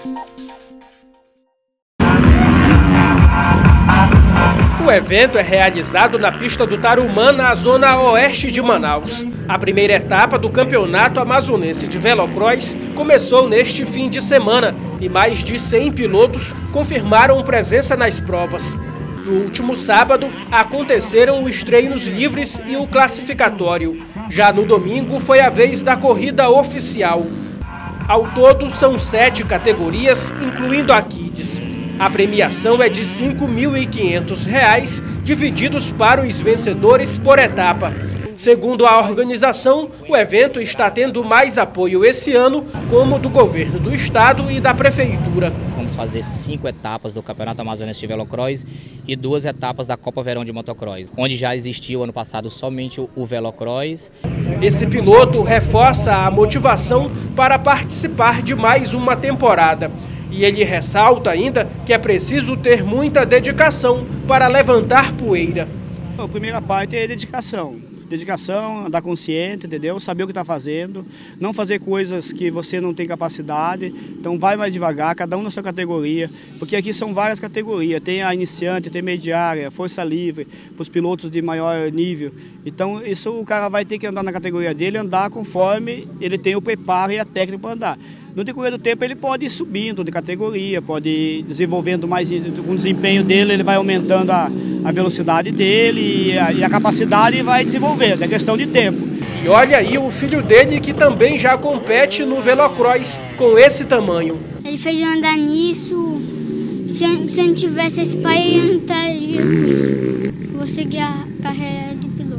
O evento é realizado na pista do Tarumã, na zona oeste de Manaus. A primeira etapa do Campeonato Amazonense de Velocross começou neste fim de semana e mais de 100 pilotos confirmaram presença nas provas. No último sábado, aconteceram os treinos livres e o classificatório. Já no domingo, foi a vez da corrida oficial. Ao todo, são 7 categorias, incluindo a Kids. A premiação é de R$ 5.500, divididos para os vencedores por etapa. Segundo a organização, o evento está tendo mais apoio esse ano, como do governo do estado e da prefeitura. Vamos fazer 5 etapas do Campeonato Amazonense de Velocross e 2 etapas da Copa Verão de Motocross, onde já existiu ano passado somente o Velocross. Esse piloto reforça a motivação para participar de mais uma temporada. E ele ressalta ainda que é preciso ter muita dedicação para levantar poeira. A primeira parte é dedicação. Dedicação, andar consciente, entendeu? Saber o que está fazendo, não fazer coisas que você não tem capacidade. Então vai mais devagar, cada um na sua categoria, porque aqui são várias categorias. Tem a iniciante, tem intermediária, força livre, para os pilotos de maior nível. Então isso o cara vai ter que andar na categoria dele, andar conforme ele tem o preparo e a técnica para andar. No decorrer do tempo ele pode ir subindo de categoria, pode ir desenvolvendo mais, com o desempenho dele ele vai aumentando a velocidade dele e a capacidade vai desenvolvendo, é questão de tempo. E olha aí o filho dele que também já compete no Velocross com esse tamanho. Ele fez eu andar nisso, se eu não tivesse esse pai eu não estaria com isso. Vou seguir a carreira de piloto.